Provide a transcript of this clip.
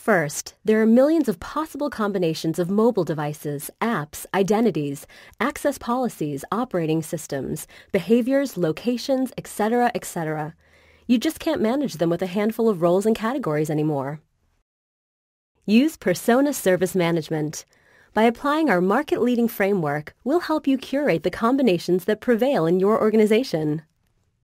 First, there are millions of possible combinations of mobile devices, apps, identities, access policies, operating systems, behaviors, locations, etc., etc. You just can't manage them with a handful of roles and categories anymore. Use Persona Service Management. By applying our market-leading framework, we'll help you curate the combinations that prevail in your organization.